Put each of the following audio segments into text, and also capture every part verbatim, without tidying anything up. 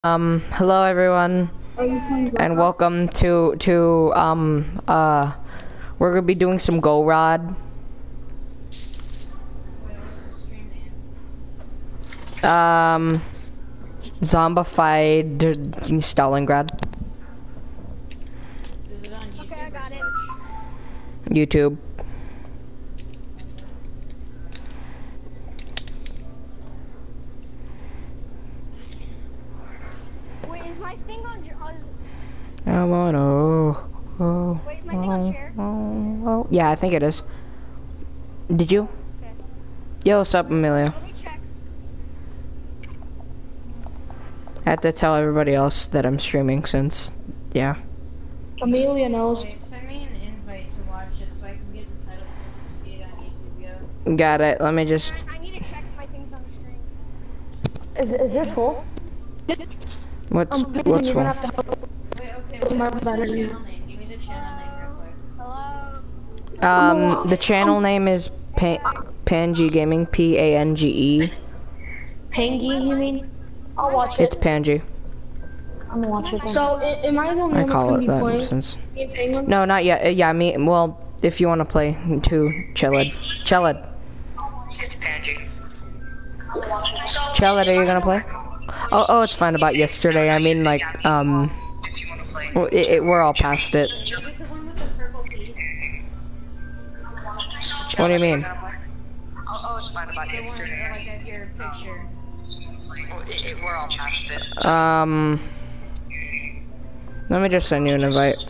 Um, hello everyone, and welcome to, to, um, uh, we're gonna be doing some Go Rod. Um, Zombified Stalingrad. Okay, I got it. YouTube. Wait, is my thing on? I wanna, oh, oh, Wait, is my thing on share? oh, oh. Yeah, I think it is. Did you? Okay. Yo, what's up, Amelia? Let me check. I have to tell everybody else that I'm streaming since, yeah. Amelia knows. Okay, send me an invite to watch it so I can get the title to see it on YouTube, yeah. Got it. Let me just. I, I need to check if my thing's on the stream. Is is it full? What's Um, what's you're gonna wrong? have to help. Wait, okay, It's what's my the battery. channel name? Give me the channel name real quick. Hello. Um, the channel name is pa Pange Gaming. P A N G E. Pangy, you mean? I'll watch it. It's Pange. I'm gonna watch it. So, i- am I the only I one that's call gonna it be that playing? since. Me and Penguin? No, not yet. Uh, yeah, me. Well, if you want to play too, Chilled. Chilled. It's Pange. Chilled, are you gonna play? Oh, oh, it's fine about yesterday. I mean, like, um, well, it, it, we're all past it. Is it the one with the purple piece? What do you mean? Oh, oh, it's fine about yesterday. Like I hear a picture. It, it, we're all past it. Um, let me just send you an invite.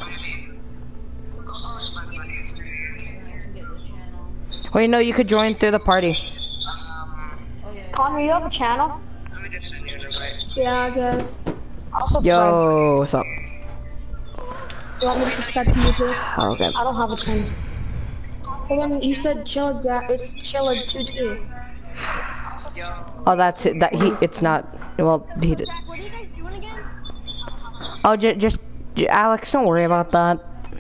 Wait, no, you could join through the party. Connor, you have a channel? Yeah, I guess. I'll subscribe. Yo, what's up? You want me to subscribe to you too? Okay. I don't have a channel. Well, then you said Chilled, yeah, it's Chilled two two. Oh, that's it. That he. It's not. Well, he did. Zach, what are you guys doing again? Oh, j just j Alex. Don't worry about that.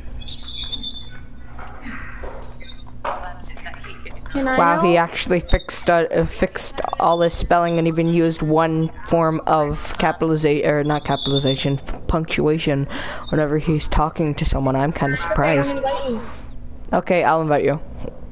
Can I Wow, know? he actually fixed uh, uh, fixed all his spelling and even used one form of capitalization or not capitalization, punctuation whenever he's talking to someone. I'm kind of Okay, surprised. I'm inviting. Okay, I'll invite you.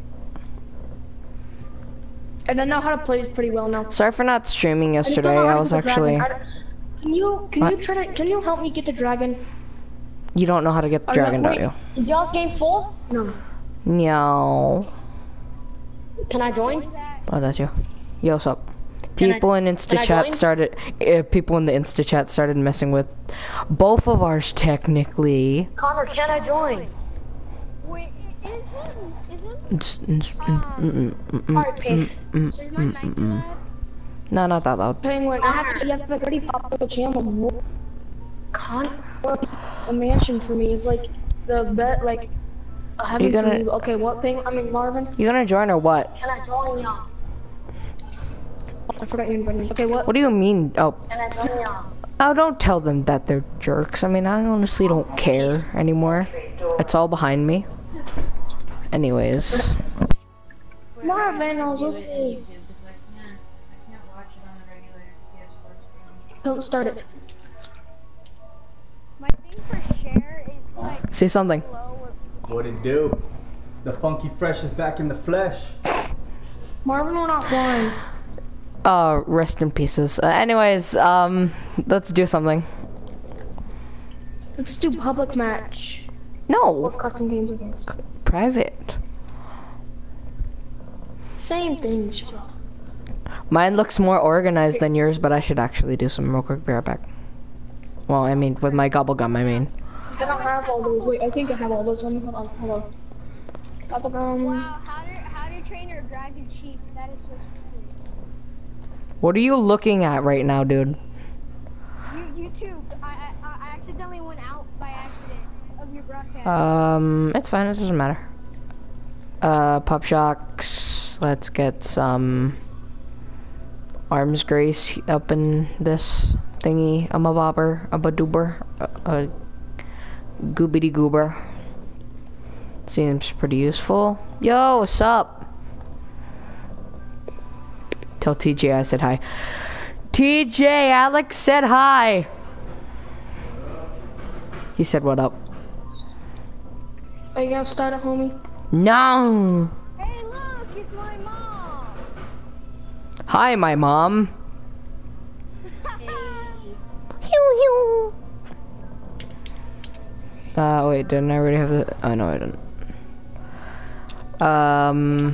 And I know how to play it pretty well now. Sorry for not streaming I just don't yesterday. know how I to was get the actually. dragon. I don't- Can you can What? you try to can you help me get the dragon? You don't know how to get the Oh, no, dragon, don't wait. you? Is y'all's game full? No. No. Can I join? Oh, that's you. Yo, what's up? Can I- People in can I Insta join? chat started. Uh, people in the Insta chat started messing with both of ours technically. Connor, can I join? Wait, i- isn't isn't It's- it's- mm, mm, mm, mm, Alright, Pink. mm, is mm, my mm, mic mm, too mm. loud? No, not that loud. Penguin, I have to you have a pretty popular channel. Connor, a mansion for me is like the bet like a heaven You gonna- for me. Okay, what thing? I mean Marvin. You gonna join or what? Can I join y'all? I forgot your name. Okay, what? What do you mean? Oh, Can I join y'all? oh, don't tell them that they're jerks. I mean, I honestly don't care anymore. It's all behind me. Anyways, Marvin, I was Give it to listening. YouTube because I can't, I can't watch it on the regular P S four screen. Don't start it. My thing for share is like say something. low. What it do? The funky fresh is back in the flesh. Marvin, we're not flying. Uh, rest in pieces. Uh, anyways, um, let's do something. Let's do public match. No, Or custom games against. private. Same thing, shut up. Mine looks more organized than yours, but I should actually do some real quick. Be right back. Well, I mean, with my gobble gum, I mean. I don't have all those. Wait, I think I have all those. Hold on, hold on. Bubblegum. Wow, how to how to train your dragon cheats? That is so stupid. What are you looking at right now, dude? You YouTube. I I, I accidentally went out by accident of your broadcast. Um, it's fine. It doesn't matter. Uh, Pop Shocks. Let's get some arms grace up in this thingy. I'm a bobber, a badoober, a, a goobity goober. Seems pretty useful. Yo, what's up? Tell T J I said hi. T J, Alex said hi. He said what up? Are you gonna start a homie? No. Hey, look, it's my mom. Hi, my mom. Hew, hew. Uh, wait, didn't I already have the? Oh no, I didn't. Um.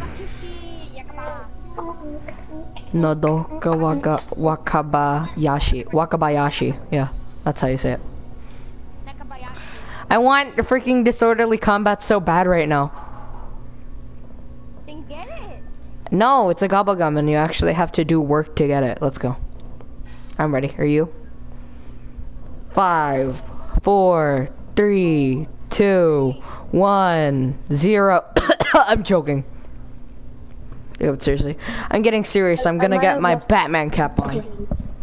Nodoka waka wakabayashi. Wakabayashi. Yeah, that's how you say it. I want the freaking disorderly combat so bad right now. Then get it. No, it's a gobblegum and you actually have to do work to get it. Let's go. I'm ready. Are you? Five, four, three, two, one, zero. I'm joking. Yeah, but seriously. I'm getting serious. I'm gonna get my Batman cap on. Okay.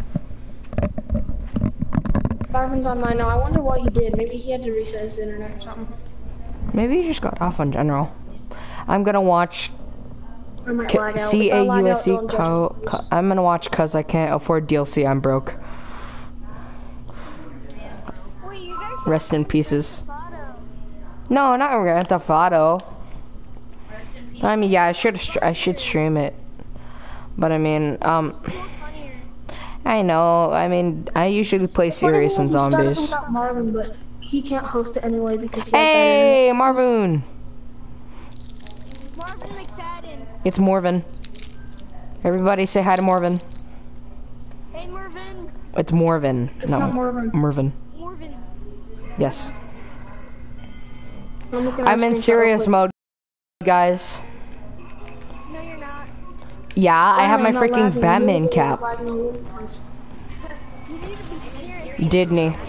Barman's online now. I wonder what he did. Maybe he had to reset his internet or something. Maybe you just got off on general. I'm gonna watch I might lag out. C If I A lag U out, S E. don't judge Co- me, co- I'm gonna watch cause I can't afford D L C. I'm broke. Wait, you guys should Rest in pieces. photo. No, not Grand Theft Auto. I mean, yeah, I should I should stream it, but I mean, um, It's more funnier. I know. I mean, I usually play serious in Funny was we started zombies. about Marvin, but he can't host it anyway because he has Hey, Marvin! Marvin McFadden. It's Morvin. Everybody say hi to Morvin. Hey, Marvin. It's Morvin. It's No, not Marvin. Morvin. Marvin. Yes. I'm, looking at I'm a in screenshot serious real quick. mode, guys. No, you're not. Yeah, I have my I'm not freaking lagging. Batman You're cap. lagging a little bit. You need to be serious. Didn't he? Okay,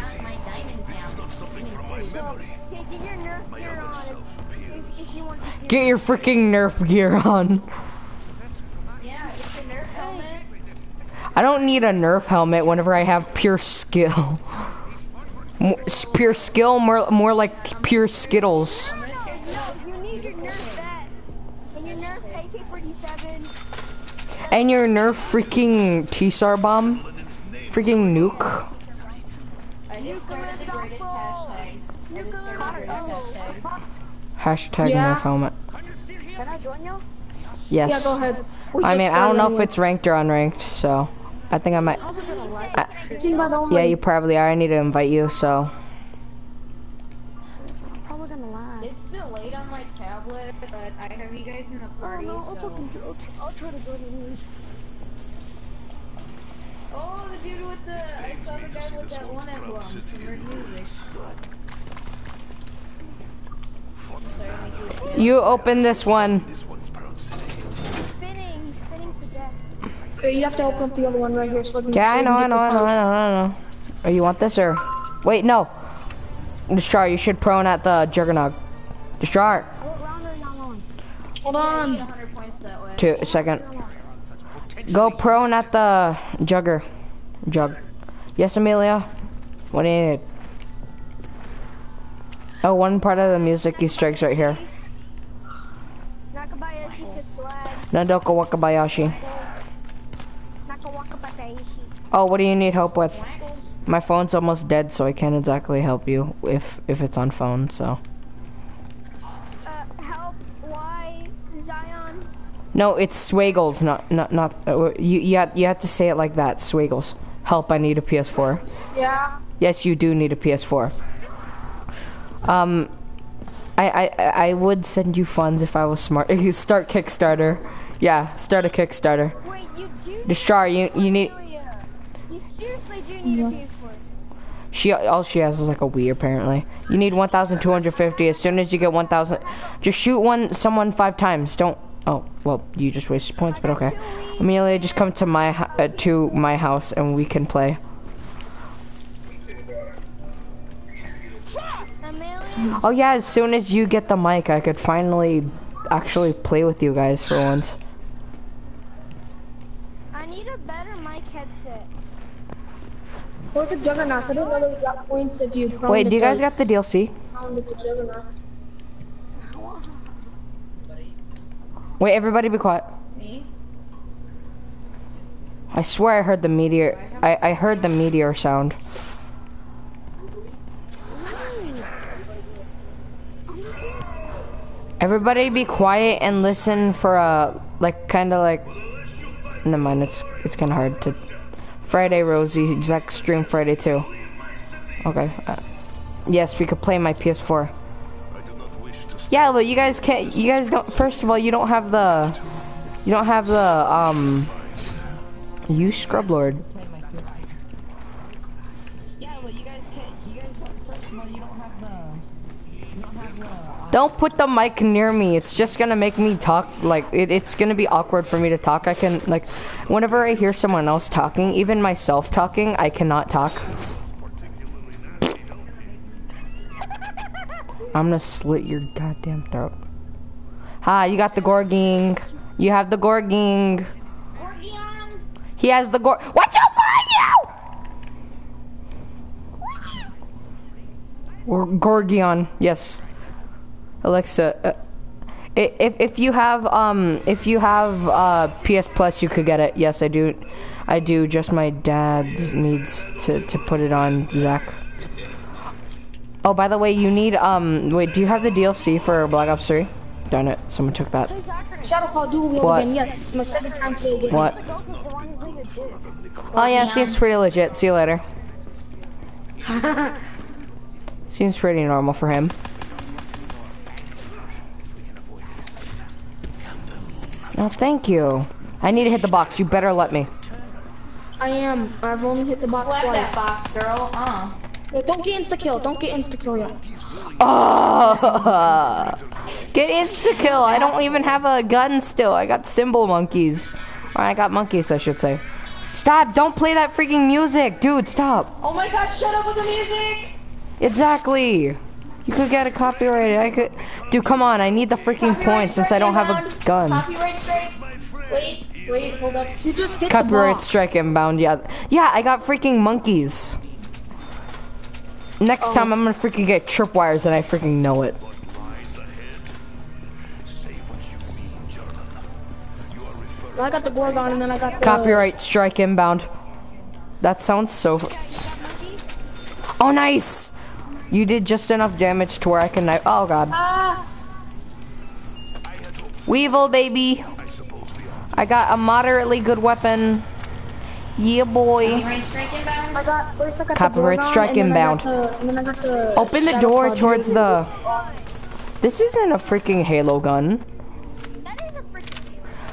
get your Nerf gear on if, if, if you want to be serious. Get your freaking Nerf gear on. Yeah, it's a Nerf helmet. I don't need a Nerf helmet whenever I have pure skill. More, pure skill, more more like pure Skittles. No, you need your Nerf vest. And your Nerf A K forty-seven. And your Nerf freaking T-Star bomb. Freaking nuke. Nuclear softball. Nuclear softball. Hashtag Yeah. Nerf helmet. Can I join you? Yes. Yeah, go ahead. We I just mean, I don't started know if anyway. it's ranked or unranked, so I think I might. I, Team by the only- yeah, you probably are. I need to invite you, so. Probably gonna lie. It's still late on my tablet, but I have you guys in the party, Oh, no, I'll, so... fucking, I'll, I'll try to join you anyways. Oh, the dude with the... I saw the guy with that one emblem from Red Music. You open this one. He's spinning. He's spinning to death. Okay, you have to open up the other one right here so I can Yeah, so I we know, can I get know, the I know, I cards. know, I know. Oh, you want this or? Wait, no. Destroy. You should prone at the Juggernaut. Destroy. What round are y'all on? Hold Get on. one hundred points that way. Two second. Go prone at the Jugger. Jug. Yes, Amelia. What do you need? Oh, one part of the music Easter eggs right here. Nakabayashi said swag. Nadoka Wakabayashi. Nakawakabataishi. Oh, what do you need help with? My phone's almost dead, so I can't exactly help you if if it's on phone. So. Uh, help. Why? Zion. No, it's Swaggles, not not not. Uh, you you have, you have to say it like that. Swaggles. Help! I need a P S four. Yeah. Yes, you do need a P S four. Um, I I I would send you funds if I was smart. You start Kickstarter. Yeah, start a Kickstarter. Wait, you do? Destroy. You you need. Amelia. You seriously do need a P S four. She all she has is like a Wii apparently. You need one thousand two hundred fifty. As soon as you get one thousand, just shoot one someone five times. Don't. Oh well, you just wasted points, but okay. Amelia, just come to my ho- uh, to my house and we can play. Amelia. Oh yeah, as soon as you get the mic, I could finally actually play with you guys for once. I need a better mic headset. Where's the Juggernaut? I don't know that we got points if you prone Wait, to do you guys the- got the D L C? prone to the Juggernaut. Wait, everybody be quiet. Me? I swear I heard the meteor. I, I heard the meteor sound. Everybody be quiet and listen for a, like, kind of like, never mind, it's, it's kind of hard to, Friday, Rosie, exact stream Friday too. Okay. Uh, yes, we could play my P S four. Yeah, but you guys can't, you guys don't, first of all, you don't have the, you don't have the, um, you Scrublord. Yeah, but you guys can't, you guys don't, first of all, you don't have the, you don't have the, don't put the mic near me. It's just gonna make me talk, like, it, it's gonna be awkward for me to talk. I can, like, whenever I hear someone else talking, even myself talking, I cannot talk. I'm gonna slit your goddamn throat. Ha, you got the Gorging. You have the Gorging. He has the Gor- Watch out behind you! Or Gorgion, yes. Alexa, uh, if if you have um if you have uh P S Plus, you could get it. Yes, I do. I do. Just my dad needs to to put it on. Zach. Oh, by the way, you need um. Wait, do you have the D L C for Black Ops three? Darn it, someone took that. Shadow Call Duel What? again. Yes, it's my second time today again. What? Oh yeah, seems pretty legit. See you later. Seems pretty normal for him. No, thank you. I need to hit the box. You better let me. I am. I've only hit the box Slap twice. that box, girl. Uh. No, don't get insta kill. Don't get insta kill yet. Oh, get insta kill. I don't even have a gun still. I got symbol monkeys. Or I got monkeys, I should say. Stop! Don't play that freaking music, dude. Stop. Oh my God! Shut up with the music. Exactly. You could get a copyright. I could. Dude, come on. I need the freaking points since I don't have a gun. Copyright strike. Wait, wait, hold up. You just hit Copyright the box. strike inbound. Yeah, yeah. I got freaking monkeys. Next Oh. time I'm gonna freaking get tripwires and I freaking know it. I got the Gorgon and then I got the Copyright strike inbound. That sounds so. Oh, nice. You did just enough damage to where I can. Oh god. Ah. Weevil, baby. I got a moderately good weapon. Yeah, boy. Copyright strike inbound. I got first I got Copyright the Gorgon, strike and then inbound. I got the, and then I got the Open the Shadow door Claw towards Duel. the. This isn't a freaking Halo gun. That is a freaking.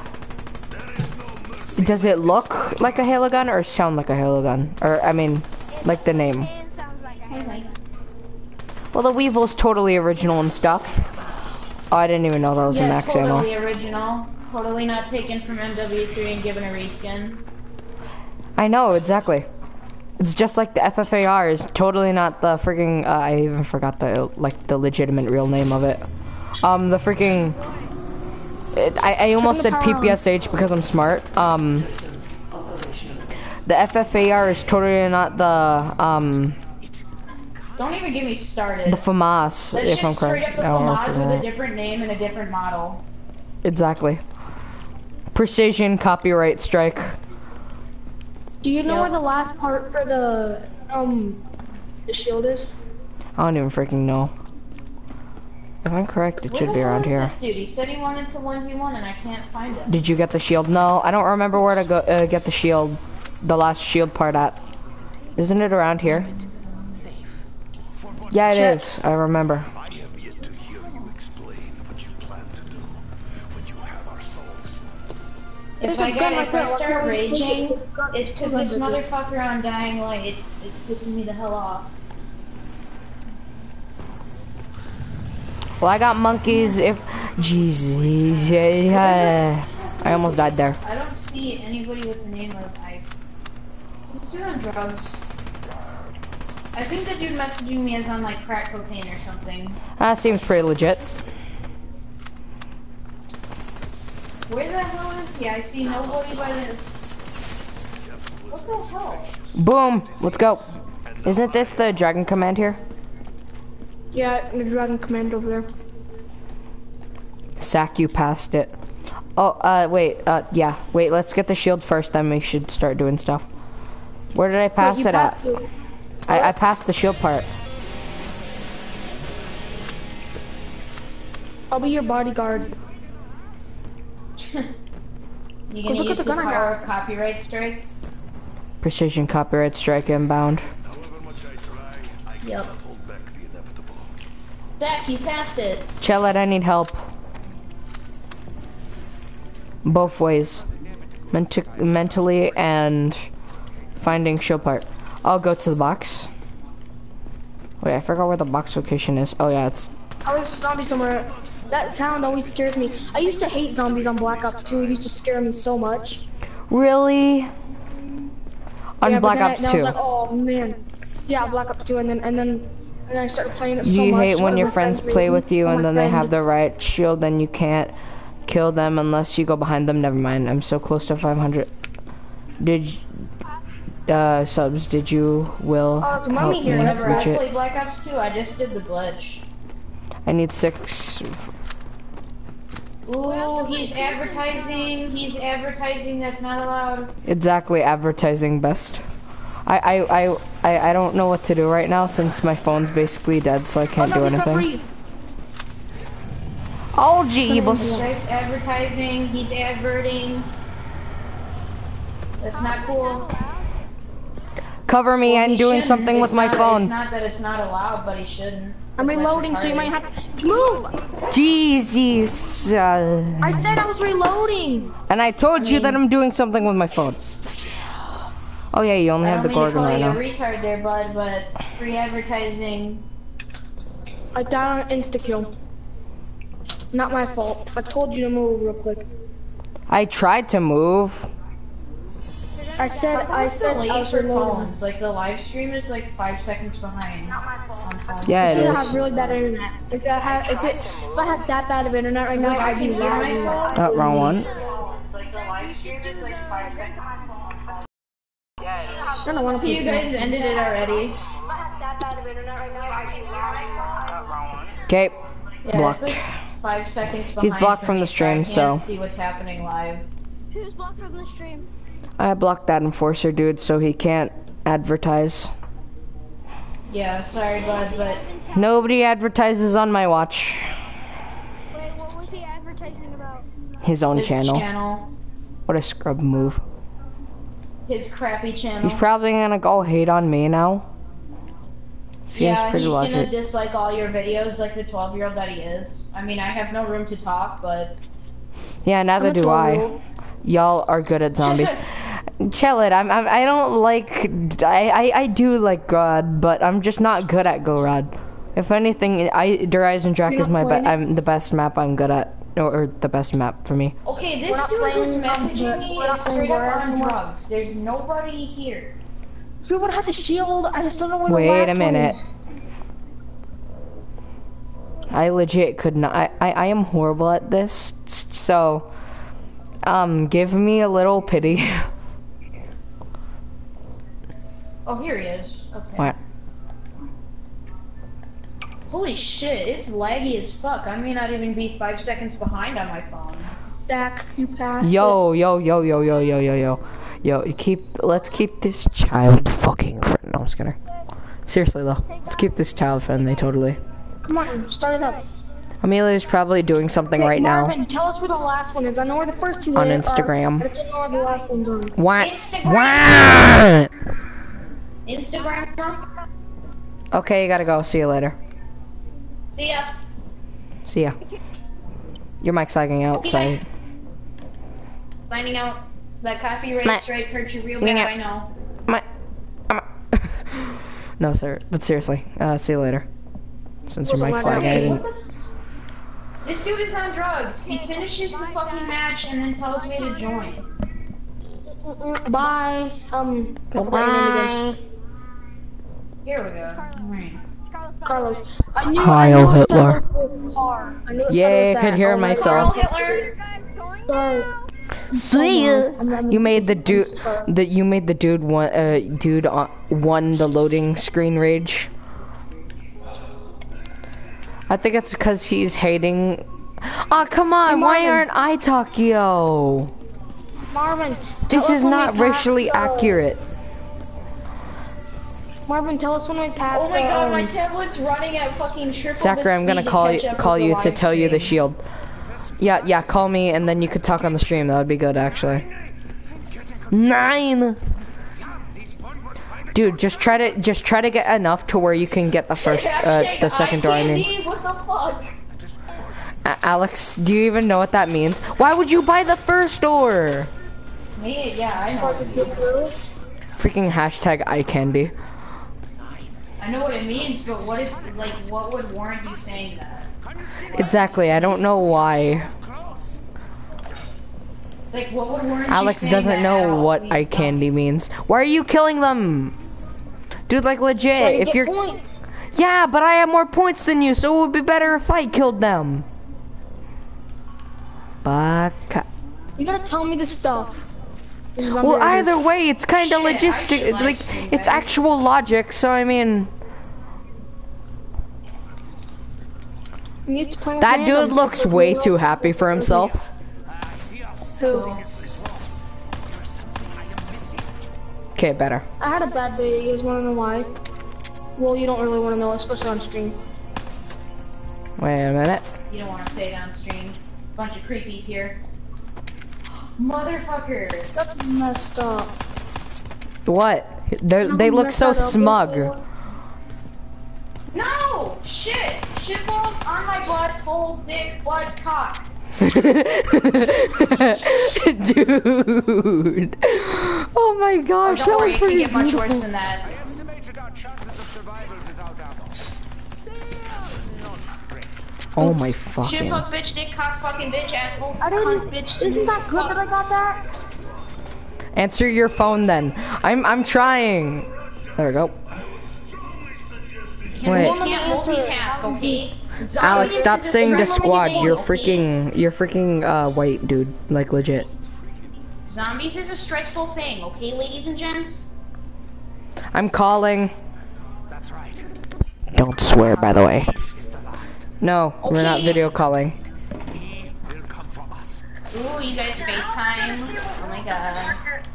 Does it look like a Halo gun or sound like a Halo gun? Or I mean, like the name. It sounds like a Halo. Well, the Weevil's totally original and stuff. Oh, I didn't even know that was a Yes, max totally ammo. original. Totally not taken from M W three and given a reskin. I know, exactly. It's just like the F F A R is totally not the freaking, uh, I even forgot the, like, the legitimate real name of it. Um, the freaking, it, I, I almost said P P S H because I'm smart. Um, the F F A R is totally not the, um, Don't even get me started. the FAMAS, Let's if I'm just straight correct. up the I don't know if FAMAS I'm with a wrong. different name and a different model. Exactly. Precision copyright strike. Do you know Yep. where the last part for the um the shield is? I don't even freaking know. If I'm correct, it Where should the be hell around is here. This dude? He said he wanted to one v one and I can't find him. Did you get the shield? No, I don't remember where to go uh, get the shield. The last shield part at. Isn't it around here? Yeah, it Check. is. I remember. I have yet to hear you explain what you plan to do when you have our souls. There's If I a get gun if right there. I Why start can't we take it? raging, There's a gun- it's because two this guns right there. motherfucker on Dying Light it, is pissing me the hell off. Well, I got monkeys. If Jesus, yeah, I almost died there. I don't see anybody with the name of Ike. This dude on drugs. I think the dude messaging me is on like crack cocaine or something. That seems pretty legit. Where the hell is he? I see nobody by the. What the hell? Boom. Let's go. Isn't this the Dragon Command here? Yeah, the Dragon Command over there. Sack, you passed it. Oh, uh, wait, uh, yeah. Wait, let's get the shield first, then we should start doing stuff. Where did I pass Wait, you it at? passed to- I, I passed the shield part. I'll be your bodyguard. You Go gonna look at use the the gun I power got. of copyright strike? Precision copyright strike inbound. However much I try, I Yep. cannot hold back the inevitable. Zach, you passed it. Chellet, I need help. Both ways. Menti mentally and finding shield part. I'll go to the box. Wait, I forgot where the box location is. Oh yeah, it's... Oh, there's a zombie somewhere. That sound always scares me. I used to hate zombies on Black Ops two. It used to scare me so much. Really? On Yeah, but Black then I- Ops then I two. was like, oh man. Yeah, Black Ops two, and then and then and then I started playing it so You much. hate when your my friends friends play were- with you oh, and my then they friend- have the right shield and you can't kill them unless you go behind them. Never mind. I'm so close to five hundred. Did y- uh subs? Did you will Oh, there's a help mummy me here. Whenever I reach it? play Black Ops two, I just did the glitch. I need six. Ooh, he's advertising. He's advertising. That's not allowed. Exactly, advertising best. I I I I, I don't know what to do right now since my phone's basically dead, so I Oh, can't no, do he's got anything. free. Oh jeebus! This guy's advertising. He's adverting. That's not cool. Cover me! Well, I'm he doing shouldn't. something It's with my not- phone. It's not that it's not allowed, but he shouldn't. I'm It's less reloading, so you might retarded. have to move. Jesus! Uh, I said I was reloading. and I told I you that mean- I'm doing something with my phone. Oh yeah, you only I have don't the mean to Gorgon call right you now. a retard there, bud, but free advertising. I died on insta kill. Not my fault. I told you to move real quick. I tried to move. I said I What's the said I late was for reloading. phones? Like the live stream is like five seconds behind. On phones. Yeah, I it should is. have really bad internet. If I had if, it, if I had that bad of internet right now, Like I I'd can be hear lagging. myself. Oh, wrong one. Like the live stream is like five seconds on phones. I don't want to You guys ended it already. Okay, Yeah, blocked. it's like five seconds behind. He's blocked for from me, the stream, I can't so- see what's happening live. Who's blocked from the stream? I blocked that enforcer dude so he can't advertise. Yeah, sorry, bud, but Nobody advertises on my watch. Wait, what was he advertising about? His own his channel. channel, What a scrub move. his crappy channel. He's probably gonna go hate on me now. Seems yeah, pretty he's logic. gonna dislike all your videos like the twelve-year-old that he is. I mean, I have no room to talk, but Yeah, neither do I. Y'all are good at zombies. Chill it. I'm, I'm. I don't like. I, I. I do like God, but I'm just not good at Go Rod. If anything, I Der Eisendrache You're is not my. Be playing it? I'm the best map I'm good at, or, or the best map for me. okay, this We're not dude who's playing, um, messaging me we're not is playing straight up War on anymore. drugs. There's nobody here. If we would have had the shield, I just don't know where Wait the a last one minute. is. I legit could not. I, I. I am horrible at this. So, um, give me a little pity. Oh, here he is. Okay. What? Holy shit, it's laggy as fuck. I may not even be five seconds behind on my phone. Dak, you passed. Yo, yo, yo, yo, yo, yo, yo, yo, yo. You keep. Let's keep this child fucking friend. No, I'm just kidding. Seriously though, let's keep this child friendly. Totally. It. Come on, start it up. Amelia's probably doing something Okay, right Marvin, now tell us where the last one is. I know where the first two on are, Instagram. but I don't know where the last ones are. What? Instagram. What? Instagram? Okay, you gotta go. See you later. See ya. See ya. Your mic's lagging out. Sorry. Signing out. That copyright Meh. strike hurt you real Meh. bad, I know. My, I'm a- no, sir. But seriously, uh, see you later. Since your Wasn't mic's my lagging, I Okay, didn't. what the f- This dude is on drugs. He finishes the fucking match and then tells me to join. Bye. Um. I forgot your name again. Here we go. Right. Carlos. I knew. Heil I knew it Hitler. started with car. I knew it Yay, started with I could that. hear Oh my myself. God. Hitler. Sorry. See ya. I'm not- You made the I'm dude. so sorry. That you made the dude one. Uh, dude on, won the loading screen rage. I think it's because he's hating. Oh, come on, Hey, why Marvin. aren't I Takio? Marvin, This tell is us when not we pass racially the- accurate. Marvin, tell us when we pass Oh my the, god, my um, tablet's running at fucking triple Zachary, the I'm gonna speed call to you, catch up call with you the to live tell you the stream. shield. Yeah, yeah, call me and then you could talk on the stream. That would be good, actually. Nine. Dude, just try to just try to get enough to where you can get the first, uh, the second door. I mean, What the fuck? A Alex, do you even know what that means? Why would you buy the first door? Me? Yeah, I know. Freaking hashtag eye candy. I know what it means, but what is like? What would warrant you saying that? Exactly. I don't know why. Like, what would warrant Alex you saying doesn't that at know all? what Please eye don't. candy means. Why are you killing them? Dude, like legit, so you if get you're points. Yeah, but I have more points than you, so it would be better if I killed them. Baka. You gotta tell me the stuff. This is Well, unfair. either way, it's kind of Shit, I logistic, should like like you it's better. actual logic. So I mean, I'm used to playing with that dude randoms. looks There's way no too else- happy for himself. Who? Okay, better. I had a bad day. You guys wanna know why? Well, you don't really wanna know, especially on stream. Wait a minute. You don't want to say it on stream. Bunch of creepies here. Motherfucker. That's messed up. What? They No, they look mess so that up smug. before. No! Shit! Shitballs on my butt, hole, dick, butt, cock. Dude. Oh my Oh, gosh, don't that worry, was it can pretty get much beautiful. worse than that. I estimated our chances of survival without ammo. Oh my fucking. Shit, fuck, bitch, dick, cock, fucking bitch, asshole, I cunt, didn't. bitch. Isn't that good that I got that? Answer your phone then. I'm I'm trying. There we go. You Wait. can't multitask, okay? Alex, stop Zombies saying is the a squad. stressful You're thing, okay? freaking you're freaking uh white, dude. Like legit. Zombies is a stressful thing, okay, ladies and gents? I'm calling. That's right. Don't swear, by the way. No, we're not Okay. video calling. He will come from us. Ooh, you guys FaceTime. Oh my god.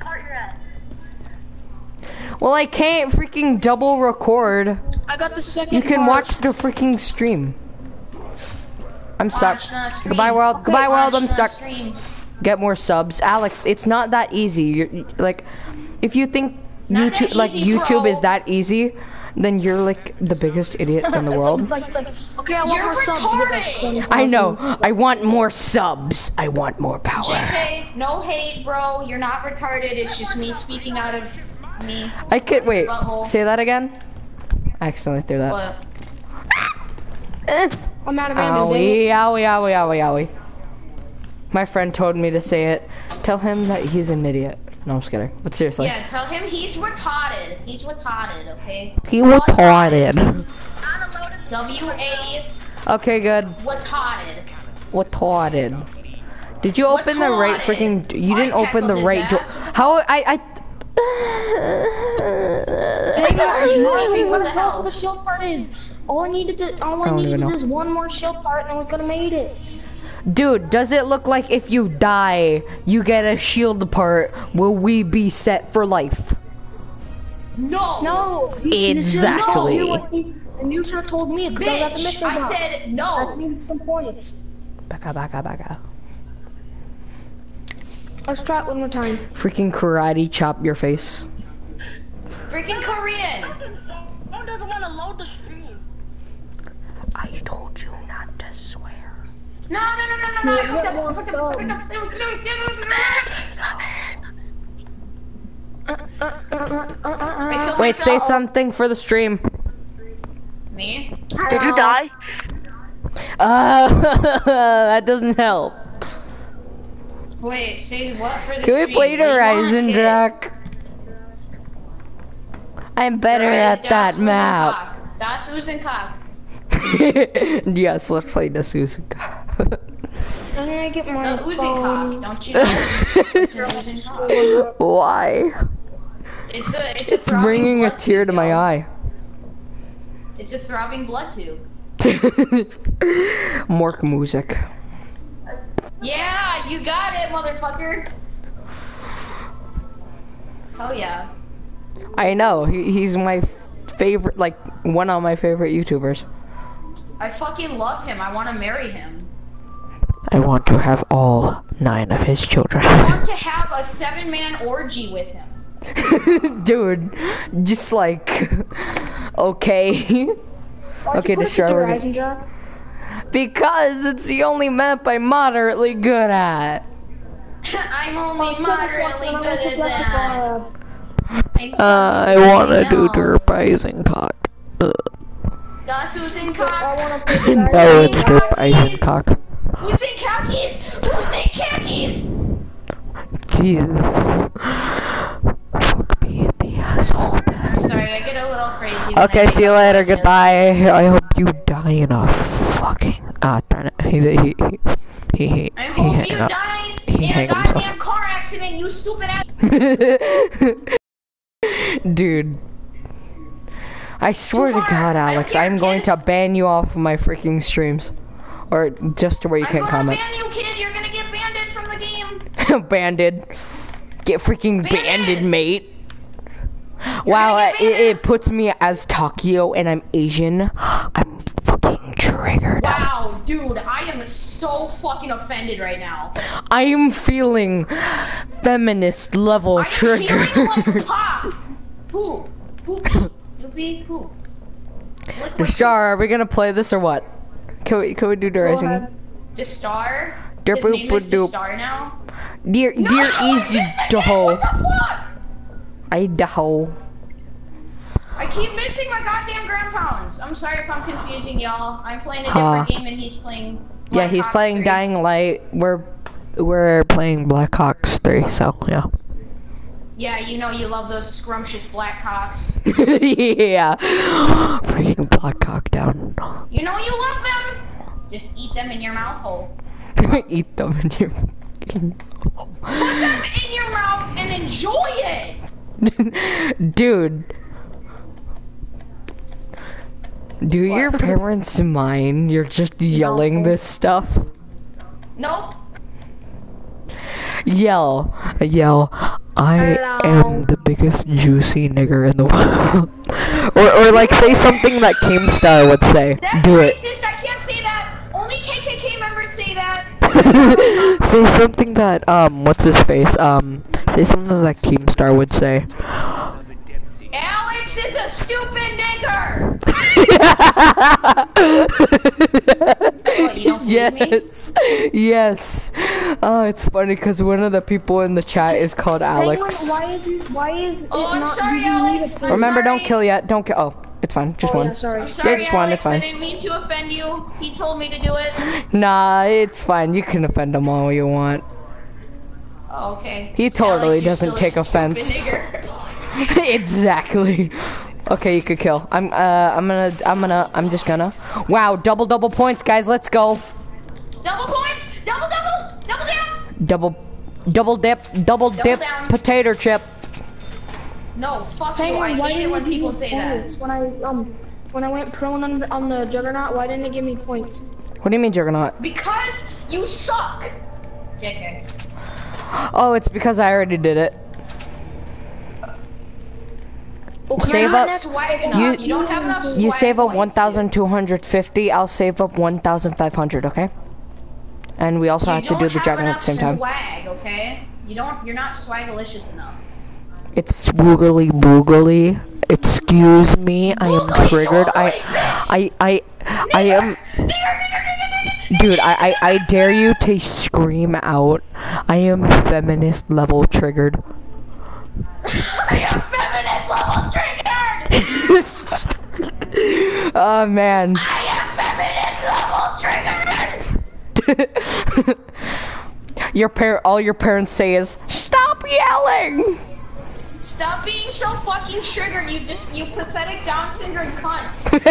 Well, I can't freaking double record. I got the second. You can part. watch the freaking stream. I'm stuck. Watch the stream. Goodbye, world. Okay, Goodbye, world. watch I'm the stuck. stream. Get more subs, Alex. It's not that easy. You're you- like, if you think not that YouTube, like easy, YouTube bro. is that easy, then you're like the biggest idiot in the It's world. like, it's like, it's like, okay, I want You're more subs. You get like retarded. twenty I know. thousand. I want more subs. I want more J power. K, no hate, bro. You're not retarded. It's just me speaking out of me. I could wait. Butthole. Say that again. I accidentally threw that. But Eh. I'm out of ammo. dang it. Owie, owie, owie, owie, owie. My friend told me to say it. Tell him that he's an idiot. No, I'm just kidding. But seriously. yeah, tell him he's retarded. He's retarded, okay? He retarded. W A Okay, good. retarded. Retarded. Did you open the right freaking? You didn't I open the tackled right his door. ass. How I I. Hey, are you Marvin, leaving? what What the the hell hell? the shield part is? All I needed to, all I, I don't needed even know. is one more shield part, and then we could have made it. Dude, does it look like if you die, you get a shield part? Will we be set for life? No. No. you- you should've Exactly. told me, And you should have told me because I got the Bitch, mystery I box. said no. I needed some points. Baka baka baka. Let's try it one more time. Freaking karate chop your face. Freaking Korean. Phone doesn't want to load the stream. I told you not to swear. No, no, no, no, no, No, no. you get more subs. Uh, uh, uh, uh, uh, uh. Wait, say something for the stream. Me? Did you die? Uh, that doesn't help. Wait, say what for the Can stream? we play What do you want, Horizon, kid? Jack? I'm better Right, at that das map. Usencock. Das Usencock. Yes, let's play the Susan. I'm gonna get my The oozing phone. cock, don't you know? It's an oozing cock. Why? It's a, it's, It's a throbbing bringing a blood tear tube, to my yo. eye. It's a throbbing blood tube. Mork music. Yeah, you got it, motherfucker. Hell yeah. I know. He, he's my favorite, like, one of my favorite YouTubers. I fucking love him. I want to marry him. I want to have all nine of his children. I want to have a seven-man orgy with him. Dude, just like, okay. Okay, destroy. Because it's the only map I'm moderately good at. I'm only moderately good at that. Uh, I wanna do derp Eisencock. That's who's in cock. That was derp Eisencock. Who's in khakis? Who's in khakis? Jesus. Fuck me in the asshole. I'm sorry, I get a little crazy. Okay, see you later. Goodbye. I hope you die in a fucking. Ah, darn it. He he he he. I he, hope he you up. die He in a hang goddamn himself. car accident, you stupid ass. Dude. I swear to God, Alex, I'm going to ban you off of my freaking streams. Or just to where you I'm can't gonna comment. ban you, kid. You're gonna get banned from the game. Banded. Get freaking Banded. banded, mate. Wow, gonna uh, get it, banded. it puts me as Takio and I'm Asian. I'm fucking triggered. Wow, dude, I am so fucking offended right now. I am feeling feminist level I'm feeling like triggered. pop. Poop. Poopy. Poopy. Poop. Liquid The star, are we gonna play this or what? Can we, can we do the racing? poop. The star. Derp His name boop is the doop. star now. Dear, No, dear I easy missed the doho. game. What the fuck? Idaho. I keep missing my goddamn ground pounds. I'm sorry if I'm confusing y'all. I'm playing a different Uh, game and he's playing. Yeah, Black he's Ops playing three. Dying Light. We're we're playing Black Ops three, so yeah. Yeah, you know you love those scrumptious black cocks. Yeah. Freaking Black Cock down. You know you love them. Just eat them in your mouth hole. Eat them in your fucking Put them in your mouth and enjoy it. Dude. Do your parents mind you're just yelling this stuff? Nope. Yell. Yell. I Hello. am the biggest juicy nigger in the world. or or like say something that Keemstar would say. That's Do it. racist. I can't say that. Only K K K members say that. Say something that um what's his face? Um say something that Keemstar would say. Alex is a stupid nigger. What, you don't believe me? Yes. Yes. Oh, it's funny because one of the people in the chat is called Alex. Why is it, why is it Oh, I'm not sorry, giving me Alex. the I'm Remember, don't sorry. kill yet. Don't kill. Oh, it's fine. Just Oh, one. yeah, sorry. I'm sorry, just one, Alex. it's fine. I didn't mean to offend you. He told me to do it. Nah, it's fine. You can offend him all you want. Oh, okay. He totally Alex, you're doesn't still a take stupid offense. nigger. Exactly. Okay, you could kill. I'm uh I'm gonna I'm gonna I'm just gonna. Wow, double double points, guys. Let's go. Double points. Double double. Double down. Double double dip, double, dip down. potato chip. No, fuck Hang you. I on, why hate it didn't when it give people me say that. points when I um when I went prone on, on the juggernaut? Why didn't it give me points? What do you mean, Juggernaut? Because you suck. J K. Oh, it's because I already did it. Well, can I Save not up. Swag You- enough. You don't have enough swag You save up points. one thousand two hundred fifty. I'll save up one thousand five hundred. Okay. And we also You have to don't do the have Juggernaut at enough the same time. swag, okay? You don't. You're not swagalicious enough. It's swoogly boogly. Excuse me, I am triggered. I, I, I, I am. Dude, I, I, I dare you to scream out. I am feminist level triggered. I am feminist level triggered. Oh man. I am feminist level triggered. Your par- all your parents say is stop yelling. Stop being so fucking triggered. You just you pathetic Down syndrome cunt.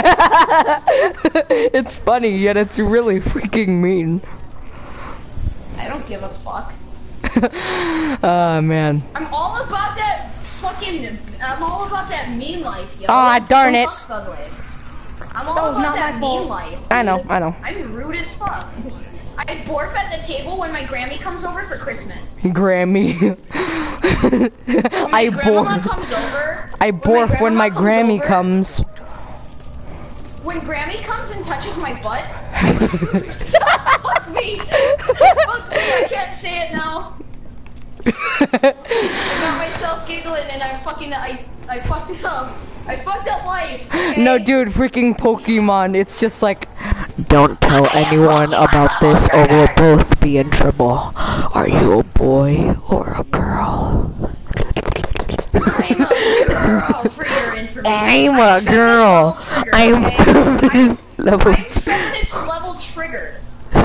It's funny, yet it's really freaking mean. I don't give a fuck. Oh man. I'm all about that fucking. I'm all about that meme life, yo. Aw, darn it. Fuck ugly. I'm all That was about not that my meme fault. life. I know, I know. I'm rude as fuck. I borf at the table when my Grammy comes over for Christmas. Grammy. When my I grandma borf. comes over. I borf when my Grammy over, comes. When Grammy comes and touches my butt. Fuck me. Fuck me. I can't say it now. I got myself giggling and I fucking I I fucked it up. I fucked up life. Okay? No, dude, freaking Pokemon. It's just like, don't tell anyone about this or we'll both be in trouble. Are you a boy or a girl? I'm a girl for your information. I'm a girl. I'm feminist level. I'm feminist level triggered.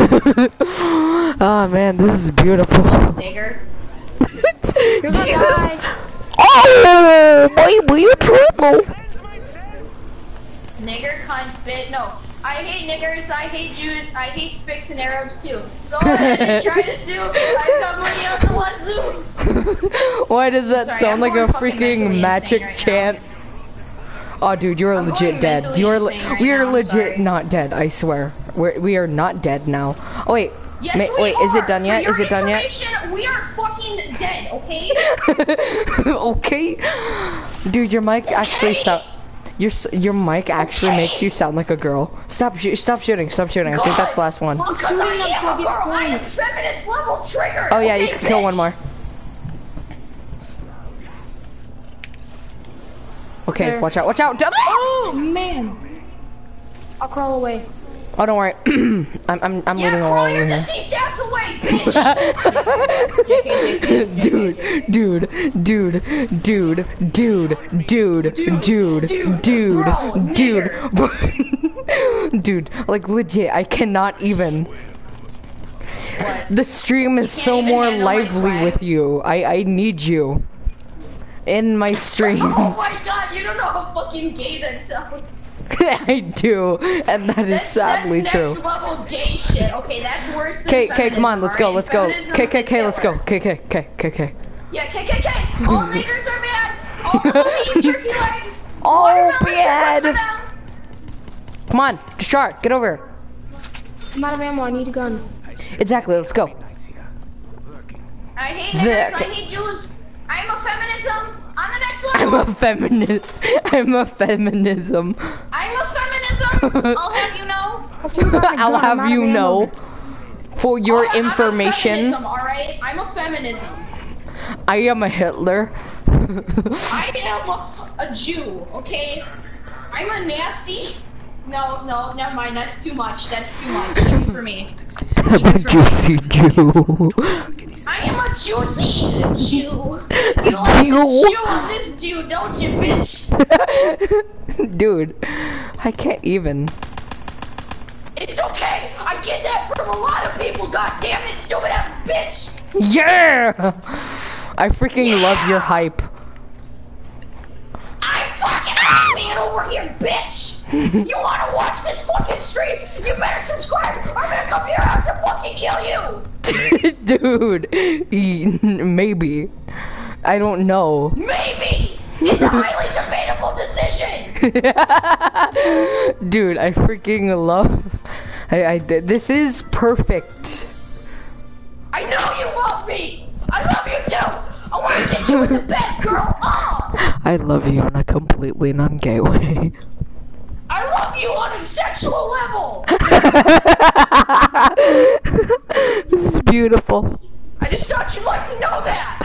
Oh man, this is beautiful. Nigger. Jesus. Oh, baby, you triple. Nigger, cunt, bit. No. I hate niggers, I hate Jews, I hate Spics and Arabs too. Go ahead and try to sue. I've got money on the wazoo. Why does that Sorry, sound I'm like a going fucking freaking mentally magic insane right chant? Oh, dude, you're I'm legit going dead. mentally You're le insane right we are now, I'm legit sorry. not dead. I swear, we're we are not dead now. Oh wait, Yes, ma we wait, are. is it done yet? For Is your it done yet? information, We are fucking dead, okay? Okay, dude, your mic actually sound. Your s- your mic actually makes you sound like a girl. Stop sh stop shooting. Stop shooting. I think that's the last one. Because I am a girl, I am feminist level triggered. Oh yeah, you okay, can kill bitch? one more. Okay, There. watch out, watch out. Dumb- Oh man. I'll crawl away. Oh, don't worry. I'm I'm I'm Yeah, leaving crawl along your over here. deceased ass away, bitch. Dude, dude, dude, dude, dude, dude, dude, dude, bro, dude, dude, like legit, I cannot even. The stream is so even more handle my lively swag? with you. I I need you in my stream. Oh my god, you don't know how fucking gay that sounds. I do, and that is That's, sadly that's true. next level gay shit. Okay, that's worse than Okay, okay, come on, let's go, let's go. Feminism Okay, okay, is okay, let's go. killer. Okay, okay, okay, okay, okay. Yeah, K K K. All niggers are bad. All, all meat turkey legs. All Watermelons are bad. good for them. Come on, Discharge, get over here. I'm out of ammo. I need a gun. Exactly, let's go. I hate niggers. Vic. I hate Jews. I'm a feminism on the next I'm level. a feminist. I'm a feminism. I'm a feminism. I'll have you know. I still got my I'll gun. I'm have out you of ammo. know, for your I'm a information, feminism, all right? I'm a feminism. I am a Hitler. I am a, a Jew, okay? I'm a nasty. No, no, never mind. That's too much. That's too much. Even for me. I'm a juicy Jew. I am a juicy Jew. You like Jew. to chew on this Jew, don't you, bitch? Dude, I can't even. It's okay. I get that from a lot of people. God damn it, stupid ass bitch. Yeah! I freaking love your hype. I fucking man over here, bitch. You wanna watch this fucking stream? You better subscribe. I'm gonna come to your house and fucking kill you. Dude, e- maybe. I don't know. Maybe. It's a highly debatable decision. Dude, I freaking love. I, I. This is perfect. I know you love me. I love you too. I want to get you in the bed, girl. Oh, I love you in a completely non-gay way. I love you on a sexual level. This is beautiful. I just thought you'd like to know that.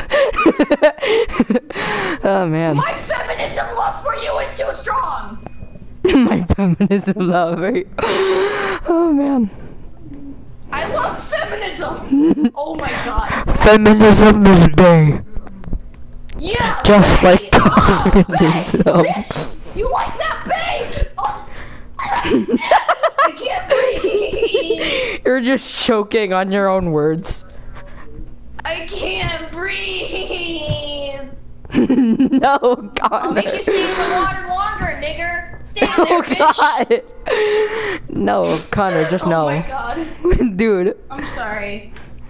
Oh man. My feminism love for you is too strong. My feminism love. Right? Oh man. I love feminism. Oh my god. Feminism is gay. Yeah. Just babe. like Oh, babe, communism. bitch. You like that, babe? Oh. I can't breathe. You're just choking on your own words. I can't breathe. No, I'll make you God. stay in the water longer, nigger. Stay in there, Oh bitch. God. No, Connor, just Oh no. my god. Dude, I'm sorry.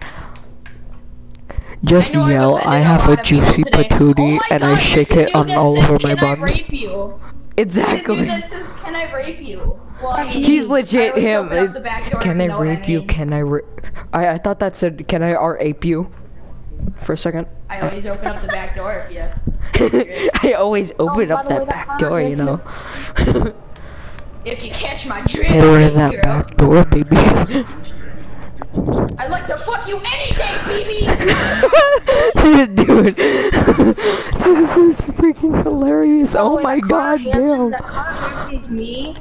just I know I've yell, offended I a have a lot of people juicy today. patootie Oh my and God, I shake there's a it dude on that all says, over my "Can I buns. rape you?" There's a Exactly. dude that says, "Can I rape you? Well, I mean, He's I legit always him. open up the back door, Can if I you know what rape you? mean. Can I rape? I I thought that said, can I R-ape you? For a second. I always open up the back door if you. I always open by up the way, that that back door, you know. If you catch my drift, Hit her in that girl. back door, baby. I'd like to fuck you any day, baby. Dude, this is freaking hilarious. Oh my god, damn. That Connor Ramsey's me.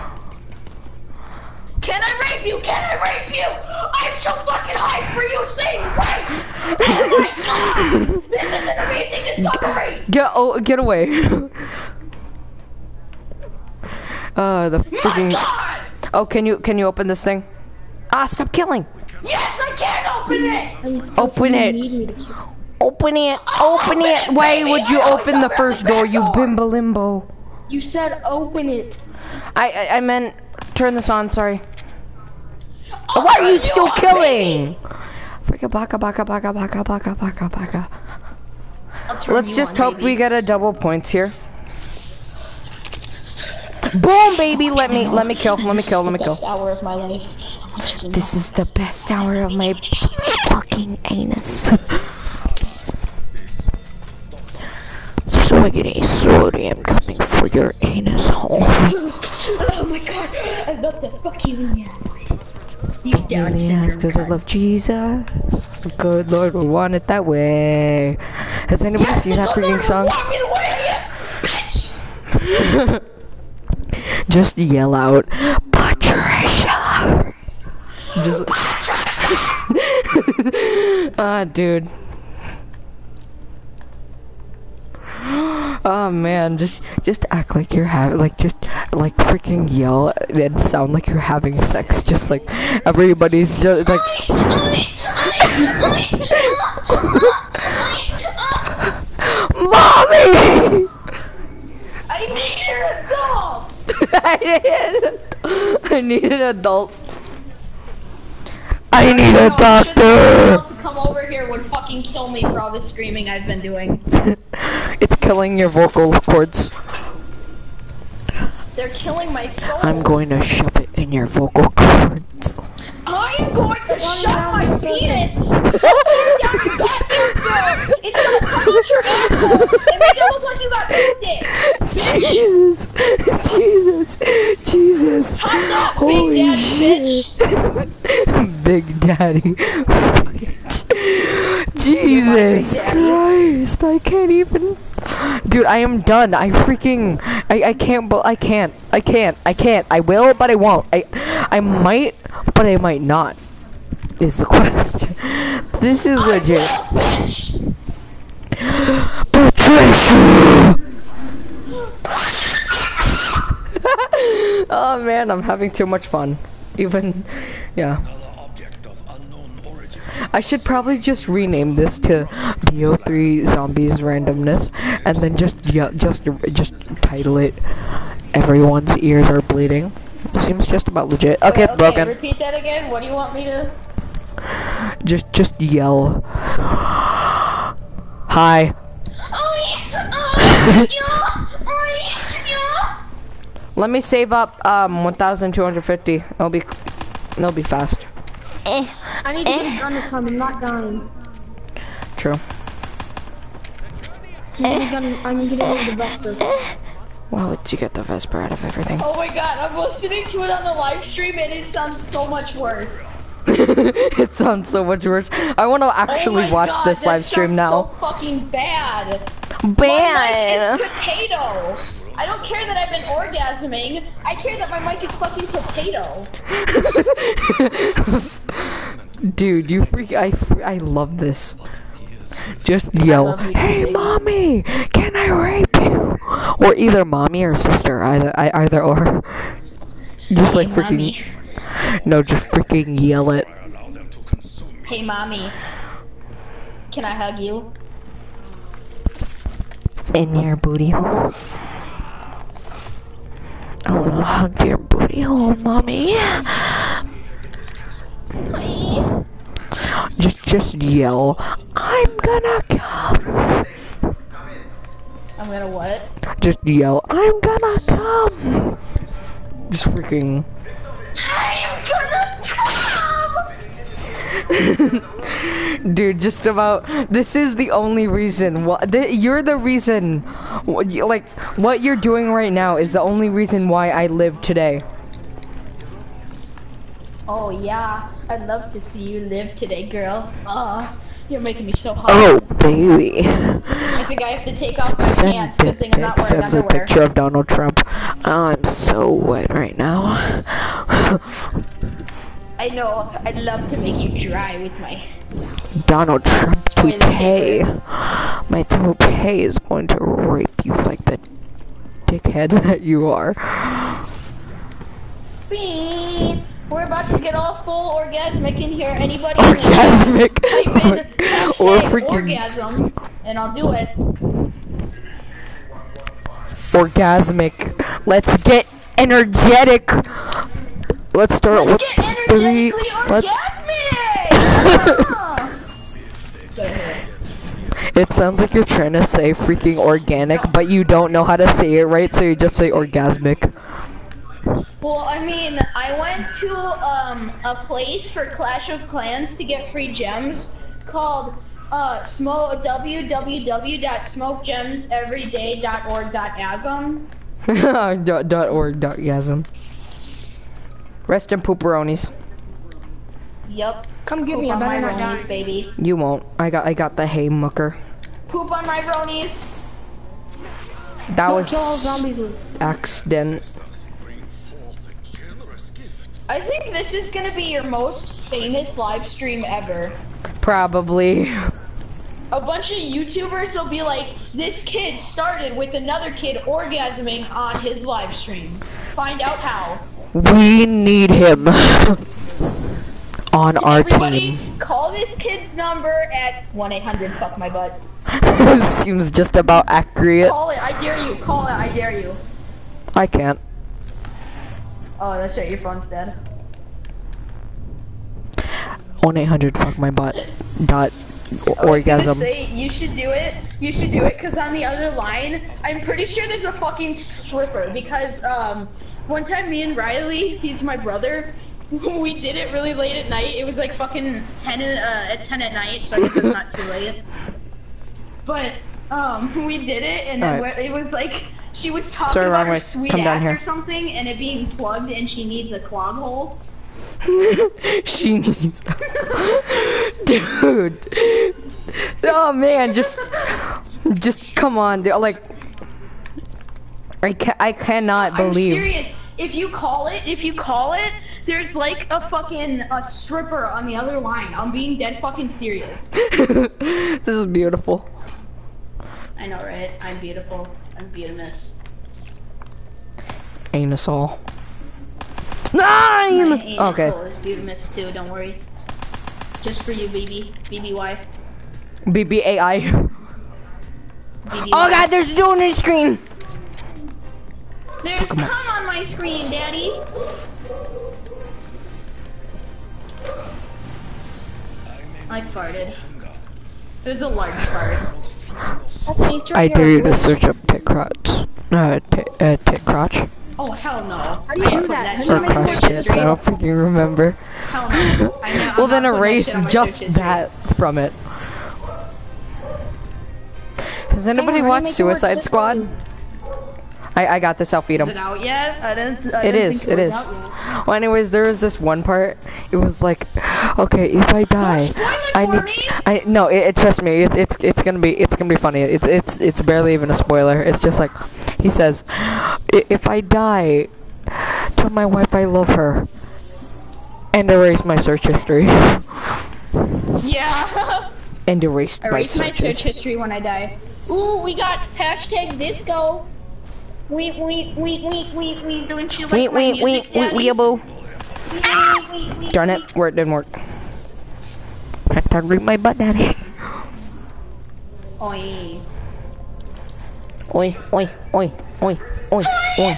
Can I rape you? Can I rape you? I'm so fucking high for you saying rape. Oh my god, this is an amazing discovery. Get oh, get away. Uh, the My freaking. god. Oh, can you can you open this thing? Ah, stop killing. Yes, I can open it. Open it. Open it. Open it. Why would you open the first door, you bimbo limbo? You said open it. I, I I meant turn this on. Sorry. Why are you still killing? Freaking baka baka baka baka baka baka baka. Let's just hope we get a double points here. Boom, baby. Let me let me kill. Let me kill. Let me kill. Best hour of my life. This is the best hour of my fucking anus. Swiggity sodium coming for your anus hole. Oh my god, I love to fuck you in your You down syndrome. Because I love Jesus. The good Lord will want it that way. Has anybody Yes, seen that the freaking good song? Lord will walk it away, you bitch. Just yell out, Patricia. Just. Ah, dude. Oh man, just just act like you're having like just like freaking yell and sound like you're having sex. Just like everybody's just like. Mommy! I need an adult. I need I need an adult. I need a doctor. To come over here would fucking kill me for all this screaming I've been doing. It's killing your vocal cords. They're killing my soul. I'm going to shove it in your vocal cords. I'm going to shove my penis so far down your goddamn throat. It's gonna come out your asshole and make it look like you got two dicks. Jesus, Jesus, Jesus. Hot dog, Holy Big Daddy, shit. Big Daddy. Jesus Christ, I can't even. Dude, I am done. I freaking, I, I can't, but I can't, I can't, I can't, I will, but I won't. I, I might, but I might not, is the question. This is legit. Patricia! Oh man, I'm having too much fun. Even, yeah. I should probably just rename this to B O three Zombies Randomness, and then just yeah, just just title it "Everyone's Ears Are Bleeding." It seems just about legit. Okay, okay, broken. Repeat that again. What do you want me to? Just just yell. Hi. Let me save up um one thousand two hundred fifty. It'll be it'll be fast. I need to get a gun this time. I'm not dying. True. I'm getting, I'm getting the Vesper. Why would you get the Vesper out of everything? Oh my god, I'm listening to it on the live stream and it sounds so much worse. It sounds so much worse. I want to actually oh my watch god, this that live stream now. So fucking bad. Bad. My mic is potato. I don't care that I've been orgasming. I care that my mic is fucking potato. Dude, you freak! I fr I love this. Just yell, "Hey, mommy, can I rape you?" Or either mommy or sister, either I either or. Just like freaking. No, just freaking yell it. Hey, mommy, can I hug you? In your booty hole. I wanna hug your booty hole, mommy. Just, just yell, "I'm gonna come." I'm gonna what? Just yell, "I'm gonna come." Just freaking. I'm gonna come! Dude, just about. This is the only reason. What th you're the reason. What, you, like what you're doing right now is the only reason why I live today. Oh yeah, I'd love to see you live today, girl. Uh, you're making me so hot. Oh baby. I think I have to take off my Send pants. Good thing I'm not wearing sends a underwear. picture of Donald Trump. I'm so wet right now. I know. I'd love to make you dry with my. Donald Trump Toilet toupee. My toupee is going to rape you like the dickhead that you are. Beep. We're about to get all full orgasmic in here. Anybody? Orgasmic. Type in Or hashtag freaking orgasm, and I'll do it. orgasmic. Let's get energetic. Let's start Let's with get three. energetically Let's. orgasmic. It sounds like you're trying to say freaking organic, but you don't know how to say it right, so you just say orgasmic. Well, I mean, I went to um, a place for Clash of Clans to get free gems called uh, smo- w w w dot smoke gems every day dot org dot asm. dot, dot org dot gasm. Rest in pooperonis. Yup. Come get Poop me, I on better my not die. ronies, baby. You won't. I got I got the hay mucker. Poop on my ronies. That Don't was kill all zombies. accident. I think this is gonna be your most famous live stream ever. Probably. A bunch of YouTubers will be like, this kid started with another kid orgasming on his live stream. Find out how. We need him on our Everybody, team. call this kid's number at one eight hundred fuck my butt. Seems just about accurate. Call it, I dare you. Call it, I dare you. I can't. Oh, that's right, your phone's dead. one eight hundred fuck my butt. Dot I was gonna orgasm. say, you should do it. You should do it, because on the other line, I'm pretty sure there's a fucking stripper, because, um, one time me and Riley, he's my brother, we did it really late at night. It was like fucking ten, uh, at ten at night, so I guess it's not too late. But, um, we did it, and then Alright. it was like, she was talking Sorry, about wrong her way. sweet Come down ass here. or something, and it being plugged, and she needs a clog hole. She needs. Dude. Oh man, just, just come on, dude. Like, I ca I cannot believe. I'm serious. If you call it, if you call it, there's like a fucking a stripper on the other line. I'm being dead fucking serious. This is beautiful. I know, right? I'm beautiful. I'm beautimous. Anus all. My Nine. anus Okay. hole is beautimous too. Don't worry. Just for you, baby. B B Y. B B A I. B B Y. Oh god, there's a dude on the screen. There's cum on my screen, Daddy. I farted. It was a large fart. That's an Easter I egg dare or you to what? search up tit crotch. Uh, tit, uh, tit crotch. Oh hell no! How do you I do ain't putting that? How do shit you Or on make my crotch more search tits, I history. don't freaking remember. Hell no! I know, I'm Well not then putting that erase shit on my just search history. that from it. Has anybody Hang on, watched let me make the word Suicide Cisco. Squad? I, I got this, I'll feed Is him. it out yet? I didn't. I It didn't is, think it it is. was out yet. Well anyways, there was this one part, it was like, okay, if I die, spoil it I for need, me. I, no, it, it trust me, it, it's, it's gonna be, it's gonna be funny, it's, it's, it's barely even a spoiler, it's just like, he says, "I- if I die, tell my wife I love her, and erase my search history, Yeah. and erased my Erase my search search history. history when I die. Ooh, we got hashtag disco. We we we we we we doing shit like Wait, my wait, wait, music wait, wait, daddies. boo. Ah! We, we, we, Darn it, where it didn't work. I had to read my butt, daddy. Oi. Oi, oi, oi, oi, oi, oi.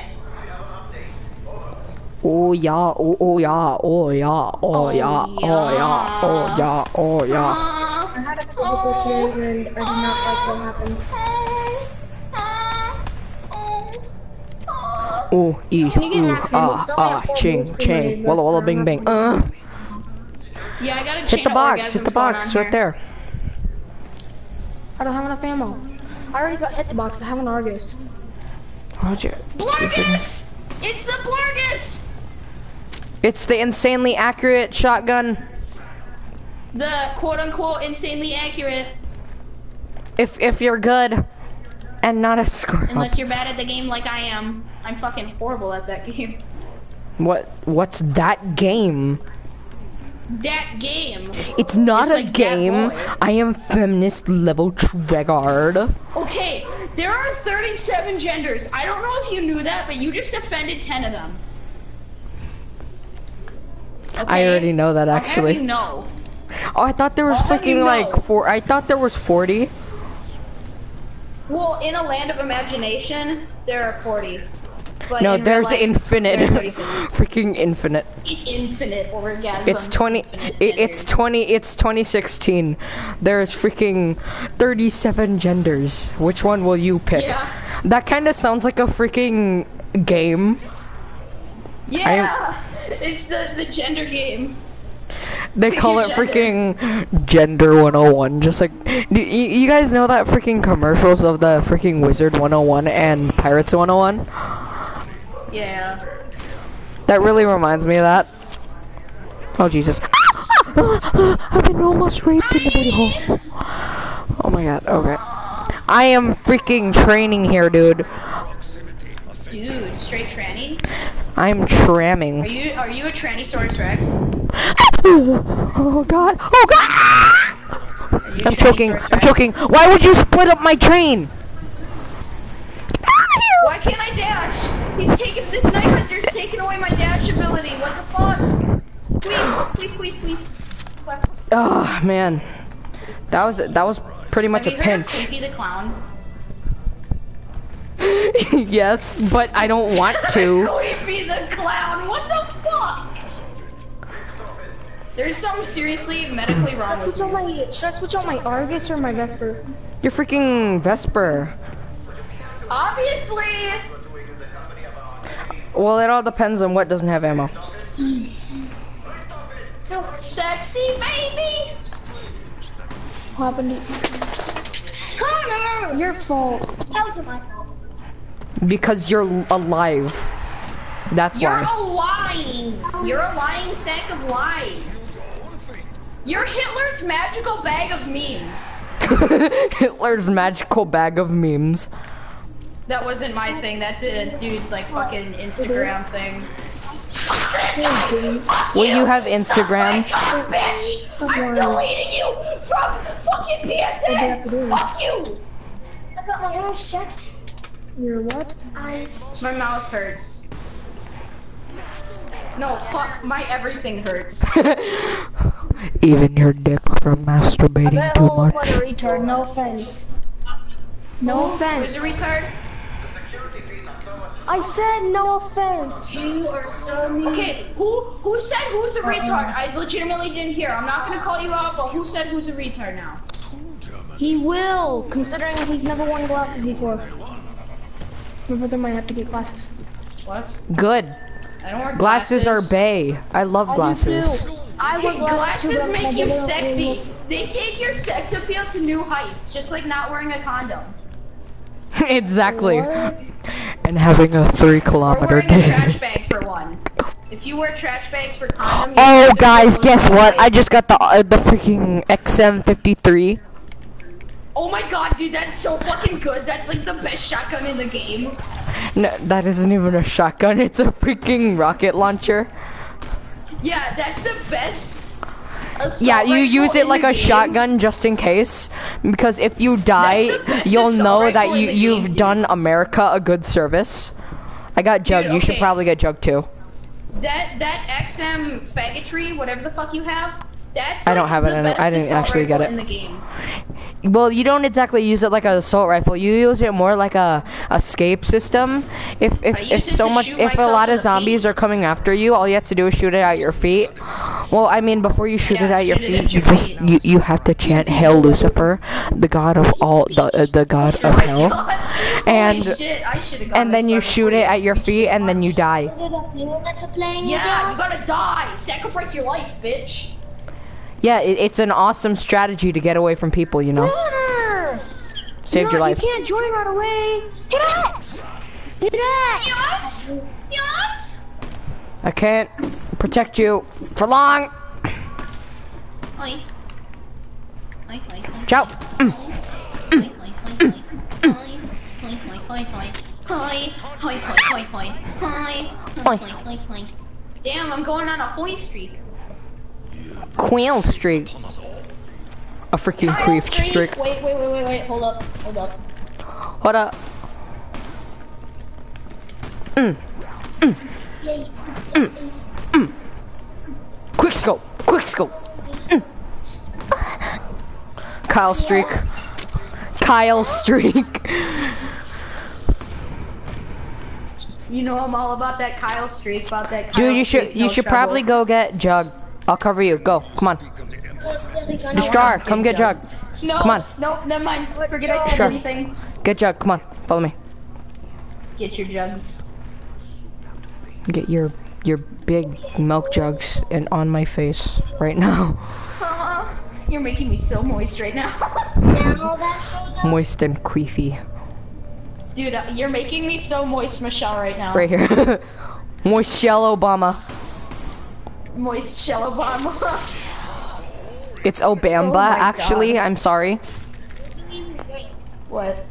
Oh yeah, oh, oh yeah, oh yeah, oh yeah, oh yeah, oh yeah, oh yeah. Ah, I had a physical today and I did not like what happened. Ooh, ee, Can you get ooh, max ammo? ah, It's only ah, at four ching, bullets for ching, my walla walla best bing friend. bang, uh. Yeah, I gotta Hit check the out box, hit the orgasms going box, on right here. there. I don't have enough ammo. I already got hit the box. I have an Argus. How'd you? Blurgus! It's the Blurgus! It's the insanely accurate shotgun. The quote-unquote insanely accurate. If if you're good, and not a score. Unless you're bad at the game like I am. I'm fucking horrible at that game. What? What's that game? That game. It's not It's a like that game. boy. I am feminist level triggered. Okay, there are thirty-seven genders. I don't know if you knew that, but you just offended ten of them. Okay? I already know that I'll have actually. you know. Oh, I thought there was I'll have freaking you like know. four. I thought there was forty. Well, in a land of imagination, there are forty. But No, in real there's life, infinite. there are thirty-six. Freaking infinite. Infinite orgasms. It's twenty. infinite It, it's genders. twenty. It's twenty sixteen. There's freaking thirty-seven genders. Which one will you pick? Yeah. That kind of sounds like a freaking game. Yeah, it's the the gender game. They call it Gender. freaking Gender one oh one. Just like, do you, you guys know that freaking commercials of the freaking Wizard one oh one and Pirates one oh one? Yeah. That really reminds me of that. Oh Jesus! I've been almost raped in the booty hole. Oh my God. Okay. I am freaking training here, dude. Dude, straight tranny. I'm Are tramming. you are you a tranny Rex? Oh God! Oh God! Are you a I'm tranny choking. Rex? I'm choking. Why would you split up my train? Why can't I dash? He's taking this sniper's taking away my dash ability. What the fuck? Squeeze, squeeze, squeeze, squeeze. Oh man, that was that was pretty much Have a you heard of pinch. Pinky the Clown? Yes, but I don't want to. Creepy the Clown. What the fuck? There's something seriously medically wrong with Switch on my, should I switch on my Argus or my Vesper? You're freaking Vesper. Obviously. Well, it all depends on what doesn't have ammo. So sexy, baby. What happened to Connor. Your fault. That wasn't my fault. Because you're alive. That's You're why. a lying. You're a lying sack of lies. You're Hitler's magical bag of memes. Hitler's magical bag of memes. That wasn't my thing. That's a dude's like fucking Instagram thing. Will you have Instagram? Oh, bitch! I'm deleting you from fucking P S N. Fuck you! I got my eyes checked. Your what? Eyes. My mouth hurts. No, fuck. My everything hurts. Even your dick from I masturbating bet too he'll look much. like a retard. No offense. No offense. Who's a retard? I said no offense. You are so mean. Okay, who who said who's a retard? I legitimately didn't hear. I'm not gonna call you out, but who said who's a retard now? He will, considering he's never worn glasses before. My brother might have to get glasses. What? Good. I don't wear Glasses glasses. are bae. I love glasses. I wear Hey, glasses too, glasses but my make you brother sexy. will- They take your sex appeal to new heights, just like not wearing a condom. Exactly. What? And having a three Or kilometer wearing a dick. trash bag for one. If you wear trash bags for condom, your Oh, sex guys, appeal guess is what? I height. just got the uh, the freaking X M fifty-three. Oh my god, dude, that's so fucking good. That's like the best shotgun in the game. No, that isn't even a shotgun. It's a freaking rocket launcher. Yeah, that's the best. assault Yeah, you rifle use it in like the a game. shotgun just in case. Because if you die, That's the best you'll assault know rifle that in you, the you've game, done America a good service. I got Jug. Dude, You should okay. probably get Jug too. That that X M faggotry, whatever the fuck you have, That's I don't like have it the in it. best I didn't assault actually get rifle it. in the game. Well, you don't exactly use it like an assault rifle. You use it more like a escape system. If if, I use if it so to much, shoot if a myself lot in of the zombies feet. are coming after you, all you have to do is shoot it at your feet. Well, I mean, before you shoot Yeah, it at your shoot it at feet, you your just feet. you, you have to chant "Hail Lucifer, the god of all the uh, the god Oh of my hell," God. and Holy shit, I should've gotten and then this you started shoot for it you. at your feet, and then you die. Is it a penguin that's playing Yeah, you gotta die. Sacrifice your life, bitch. Yeah, it, it's an awesome strategy to get away from people. You know, saved your life. You can't join right away. Hit X! Hit X! Yes. Yes. I can't protect you for long. Oi. Oi, oi, oi. Ciao. Mm. Oi, oi, oi, oi. Oi, oi, oi, oi, oi. Oi, oi, oi, oi, oi. Oi, oi, oi, oi. Damn, I'm going on a hoi streak. Quail streak. A freaking Kyle queef streak. Wait, wait, wait, wait, wait. Hold up, hold up. Hold up. Mm. Mm. Mm. Mm. Quick scope. Quick scope. Mm. Kyle streak. Kyle streak. You know I'm all about that Kyle streak, about that Kyle Dude, you should streak, you no should trouble. probably go get Jug. I'll cover you. Go. Come on. Star, come get Jug. No, Come on. no, never mind. Forget I said Sure. anything. Get Jug. Come on. Follow me. Get your jugs. Get your your big milk jugs and on my face right now. Uh, you're making me so moist right now. Now that shows up. Moist and queefy. Dude, uh, you're making me so moist, Michelle, right now. Right here. Moist Shell Obama. Moist shell Obama. It's Obamba, Oh my actually. God. I'm sorry. What?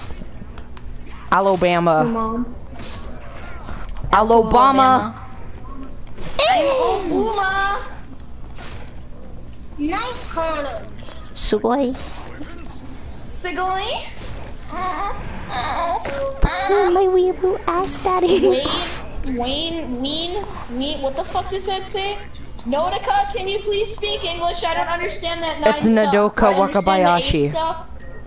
Alabama. Mom. Alabama. I'm Obama. Nice corner. Sugoi. Sigily? My weeaboo ass daddy. Wayne, Wayne, Ween, Ween, what the fuck does that say? Notica, can you please speak English? I don't understand that nine It's stuff. Nodoka I understand the Wakabayashi. eight stuff.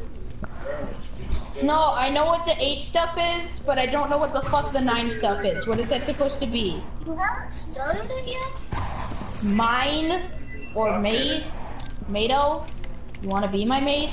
No, I know what the eight stuff is, but I don't know what the fuck the nine stuff is. What is that supposed to be? You haven't started it yet? Mine or mate? Mato? You wanna be my mate?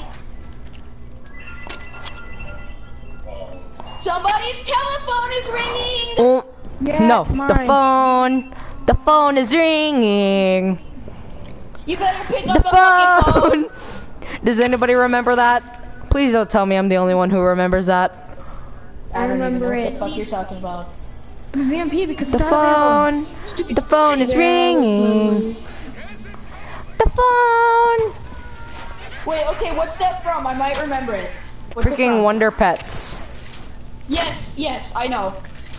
Somebody's telephone is ringing! Oh, Yeah, no, it's the mine. phone. The phone is ringing. You better pick up The the fucking phone! phone. Does anybody remember that? Please don't tell me I'm the only one who remembers that. I don't remember even know it. what the fuck you're talking about. V M P because The phone. The phone is ringing. The phone. Wait, okay, what's that from? I might remember it. What's it Freaking from? Wonder Pets. Yes, yes, I know.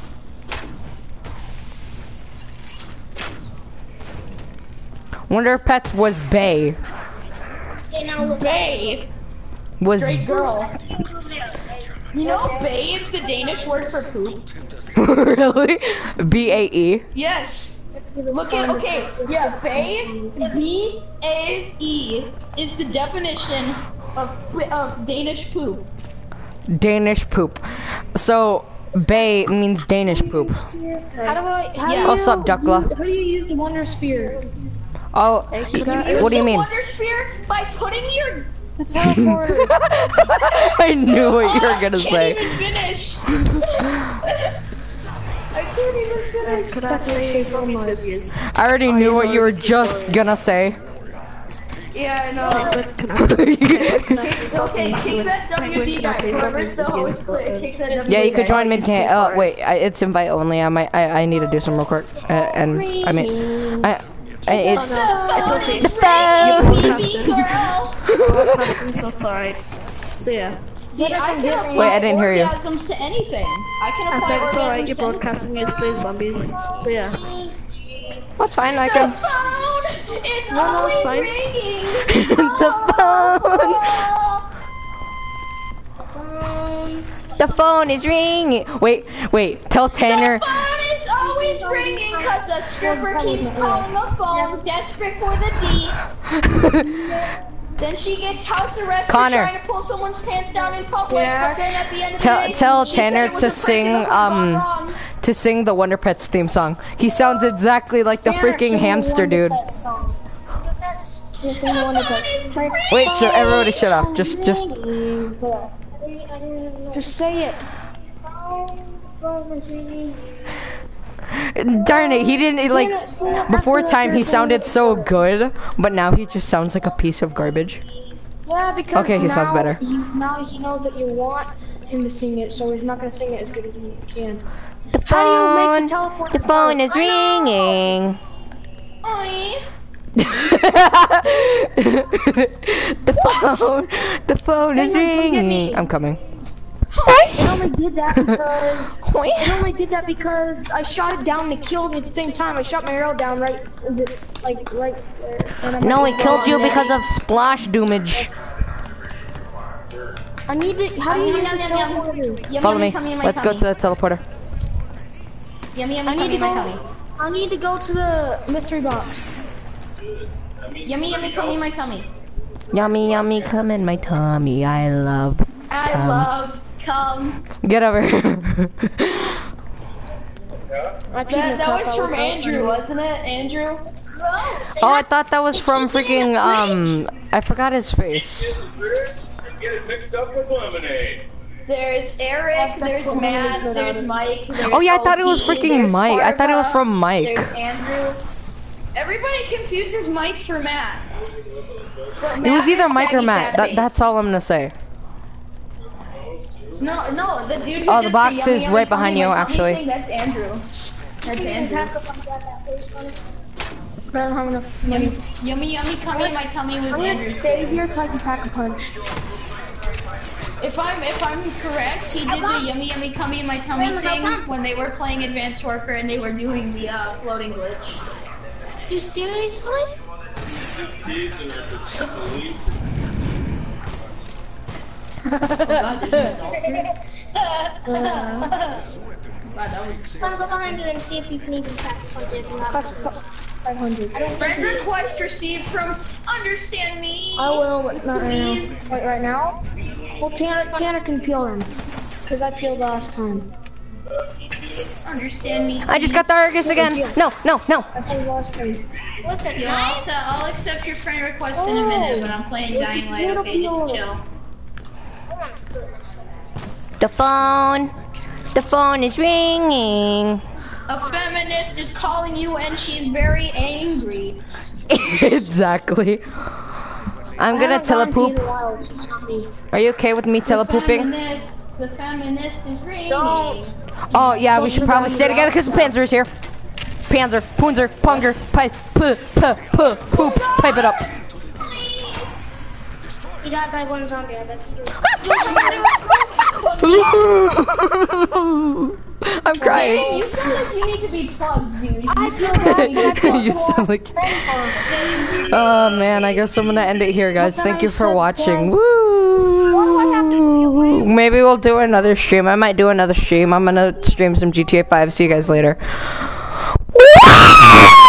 Wonder Pets was Bay. Okay, now look. Bae. Was Straight girl. You know bae is the Danish word for poop? really B A E. Yes. Look at, okay, yeah, bae, B A E, is the definition of, of Danish poop. Danish poop. So Bay means Danish poop. How do I? How Yeah. do What's you, up, Duckla? How do you use the Wonder Sphere? Oh, You what do you use the mean? Wonder Sphere by putting your... The teleporter. I knew what you were gonna I say. can't even finish. I can't even finish. Could I say so much? I already knew what you were just gonna say. Yeah, I know. Can Okay, kick that W D guy. Whoever's the host, kick that W D Yeah, you could guy. join mid camp. Oh wait, I, it's invite only. I might. I, I need to do some real quick. Uh, and I mean, I, I it's It's okay. the phone. Baby girl. So it's alright. So yeah. See, I can apply Wait, I didn't hear you. orgasms to anything. I can I apply said it's alright. orgasms You're to anything. broadcasting me as play zombies. So yeah. That's fine. I The can. phone is No, no, it's always fine. ringing. The phone. Um, The phone is ringing. Wait, wait. Tell Tanner. The phone is always ringing because the stripper keeps calling the phone, desperate for the D. Then she gets house arrested Connor. trying to pull someone's pants down in public, Yeah. but then at the end of Tell the day, tell she said Tanner it was to a prank sing and nothing gone um wrong. to sing the Wonder Pets theme song. He sounds exactly like the Tanner, freaking sing the hamster Wonder dude. Pets song. Yeah, sing the Wonder Pets. It's like, Wait, so everybody shut up. Just just just say it. darn it, he didn't like before time he sounded so good, but now he just sounds like a piece of garbage. Yeah, because Okay, he now sounds better. He, now he knows that you want him to sing it, so he's not gonna sing it as good as he can. The How do you phone, make the teleport the phone is ringing. Oi. The phone, the phone is Hang on, come get me. ringing. I'm coming. It only did that because it only did that because I shot it down and it killed me at the same time. I shot my arrow down right, like right there. And I'm No, like, he killed oh, you man. because of splash doomage. I need to. How do you use this teleporter? Yummy, Follow yummy, me. tummy in my Let's go tummy. to the teleporter. Yummy, yummy, I need tummy to in my go. tummy. I need to go to the mystery box. Yummy, yummy, tummy in my tummy. Yummy, yummy, come in my tummy. I love. I Come. love cum. Get over here. I peed That, in the that cup, was I from was Andrew, wasn't it? Andrew? Gross. Oh, I thought that was from freaking um. I forgot his face. Get it mixed up with lemonade. There's Eric, there's Matt, there's Mike, there's Oh yeah, I thought it was L P, freaking there's Mike. I thought it was Farva, from Mike. There's Andrew. Everybody confuses Mike for Matt. But It Matt was either is Mike or Shaggy Matt. That Fatface. that's all I'm gonna say. No, no, the dude who Oh, does the box yummy, is yummy, right tummy, behind my you, tummy actually. thing, that's Andrew. That's Andrew. I don't have enough money. Yummy, yummy, yummy, tummy, my tummy was I'm gonna Andrew. stay here till I can pack a punch. If I'm if I'm correct, he did the yummy yummy cummy in my tummy thing when they were playing Advanced Warfare and they were doing the uh, floating glitch. You seriously? Just teasing her, but she believed I'll go behind you and see if you can even pack a punch if you have That's to. five hundred. I don't think Friend you request received from Understand Me. I will, but not right now. Please. Wait, right now? Well, Tanner, Tanner can peel them. Because I peeled last time. Understand Me. I just got the Argus again. No, no, no. I peeled last time. What's a Yeah, knife? I'll, I'll accept your friend request in a minute, but I'm playing Dying Light. Okay, just chill. The phone. The phone is ringing. A feminist is calling you and she's very angry. Exactly. I'm gonna telepoop. Are you okay with me telepooping? The feminist, the feminist is ringing. Don't. Oh yeah, we should probably stay together because the Panzer is here. Panzer, Poonzer, Punger, pipe, p, p, p, poop, pipe it up. You died by one zombie, I bet you do. I'm crying. You sound like you need to be plugged, dude. I feel bad. You sound like. Oh man, I guess I'm gonna end it here, guys. Thank you for watching. Woo! Maybe we'll do another stream. I might do another stream. I'm gonna stream some G T A five. See you guys later.